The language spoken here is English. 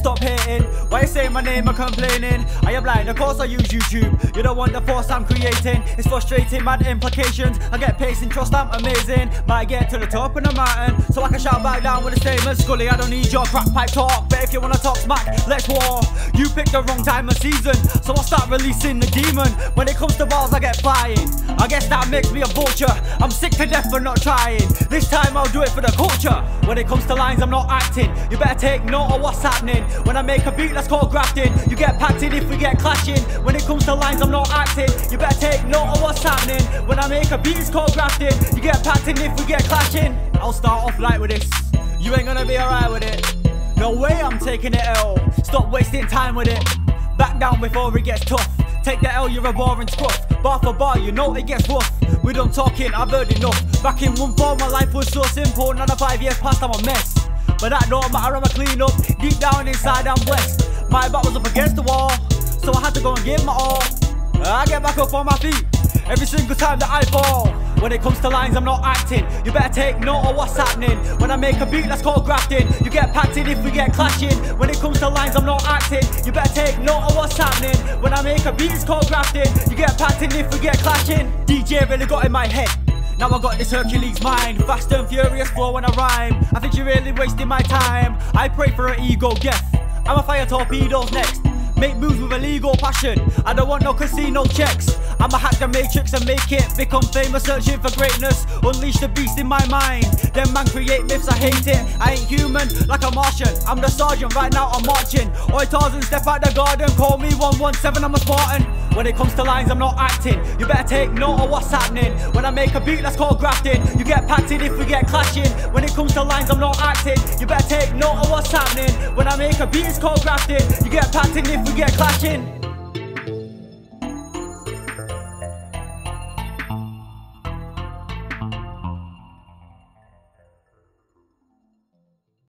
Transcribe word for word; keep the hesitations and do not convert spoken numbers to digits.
stop hating. Why you saying my name and complaining? I am blind, of course I use YouTube. You don't want the force I'm creating. It's frustrating, mad implications. I get pace and trust, I'm amazing. Might get to the top of the mountain, so I can shout back down with a statement. Scully, I don't need your crack pipe talk, but if you wanna talk smack, let's war. You picked the wrong time of season, so I'll start releasing the demon. When it comes to balls, I get flying. I guess that makes me a vulture. I'm sick to death for not trying. This time I'll do it for the culture. When it comes to lines, I'm not acting. You better take note of what's happening. When I make a beat, that's called grafting. You get packed in if we get clashing. When it comes to lines, I'm not acting. You better take note of what's happening. When I make a beat, it's called grafting. You get packed in if we get clashing. I'll start off light with this. You ain't gonna be alright with it. No way I'm taking it L. Stop wasting time with it. Back down before it gets tough. Take the L, you're a boring scruff. Bar for bar, you know it gets rough. We done talking, I've heard enough. Back in one form, my life was so simple. None of five years past, I'm a mess. But that don't matter, I'm a clean up. Deep down inside, I'm blessed. My back was up against the wall, so I had to go and give my all. I get back up on my feet every single time that I fall. When it comes to lines, I'm not acting. You better take note of what's happening. When I make a beat, that's called grafting. You get packed in if we get clashing. When it comes to lines, I'm not acting. You better take note of what's happening. When I make a beat, it's called grafting. You get packed in if we get clashing. D J really got in my head. Now I got this Hercules mind. Fast and furious flow when I rhyme. I think you're really wasting my time. I pray for an ego death. I'ma fire torpedoes next. Make moves with illegal passion. I don't want no casino checks. I'ma hack the matrix and make it. Become famous searching for greatness. Unleash the beast in my mind. Them man create myths, I hate it. I ain't human like a Martian. I'm the sergeant, right now I'm marching. Oi Tarzan, step out the garden. Call me one one seven, I'm a Spartan. When it comes to lines, I'm not acting. You better take note of what's happening. When I make a beat, that's called grafting. You get packed in if we get clashing. When it comes to lines, I'm not acting. You better take note of what's happening. When I make a beat, it's called grafting. You get packed in if we get clashing.